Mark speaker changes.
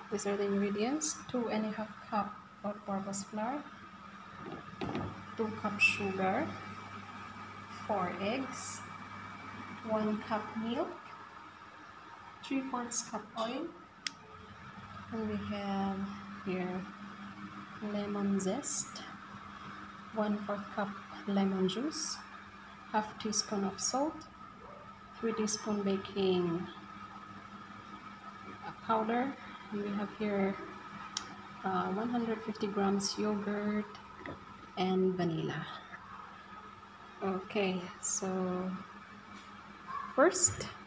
Speaker 1: These are the ingredients: 2.5 cup all-purpose flour, 2 cup sugar, 4 eggs, 1 cup milk, 3/4 cup oil, and we have here lemon zest, 1/4 cup lemon juice, half teaspoon of salt, 3 teaspoon baking powder, and we have here 150 grams yogurt and vanilla. Okay, so first